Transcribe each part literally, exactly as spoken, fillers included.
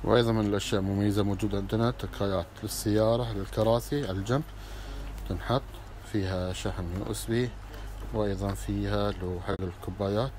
وأيضا من الأشياء المميزة موجودة عندنا تكايات للسيارة للكراسي على الجنب، تنحط فيها شحن يو اس بي، وأيضا فيها اللي حق الكوبايات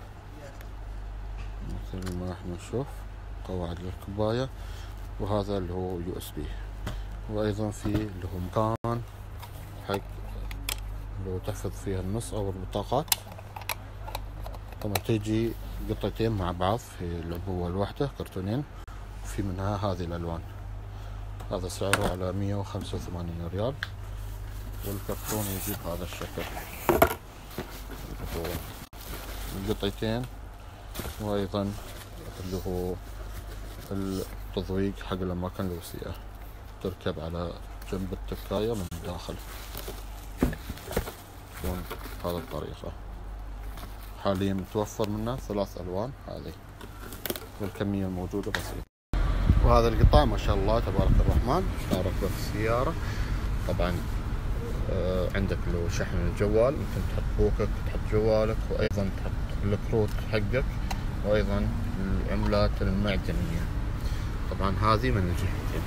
مثل ما احنا نشوف قواعد للكوباية، وهذا اللي هو يو اس بي. وأيضا في اللي هو مكان حق لو تحفظ فيها النص أو البطاقات. طبعا تيجي قطعتين مع بعض في العبوة الواحدة كرتونين، وفي منها هذه الألوان. هذا سعره على مية وخمسة وثمانين ريال، والكرتون يجي بهذا الشكل اللي هو القطعتين، وأيضا اللي هو التضويق حق الأماكن الوسيعة، تركب على جنب التكاية من الداخل تكون بهذه الطريقة. حاليا متوفر منه ثلاث ألوان هذه، والكمية الموجودة بسيطة. وهذا القطاع ما شاء الله تبارك الرحمن شاركه في السيارة. طبعا آه عندك لو شحن الجوال ممكن تحط بوكك، تحط جوالك، وأيضا تحط الكروت حقك، وأيضا العملات المعدنية. طبعا هذه من الجهتين.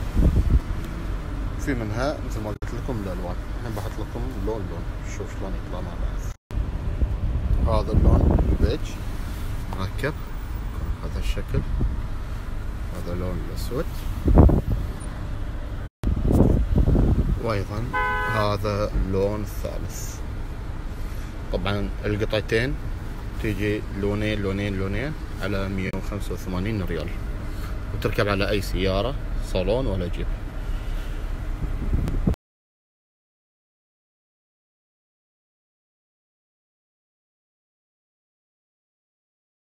في منها مثل ما قلت لكم الألوان، الحين بحط لكم لون لون شوف شلون يطلع مع بعض. هذا اللون البيج مركب هذا الشكل، هذا اللون الأسود، وأيضا هذا اللون الثالث. طبعا القطعتين تيجي لونين لونين لونين على مية وخمسة وثمانين ريال، وتركب على أي سيارة صالون ولا جيب.